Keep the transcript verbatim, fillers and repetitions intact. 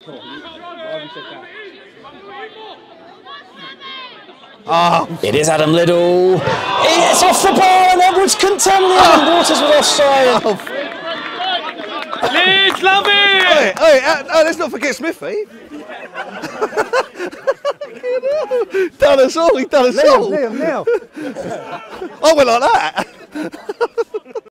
Oh. It is Adam Liddell. It's off the bar and Edwards contaminated. Oh. Waters with offside. Oh. Lids, love it! Hey, hey, uh, oh, let's not forget Smithy. Done us all, he done us Liam, all. Liam, now. I went like that.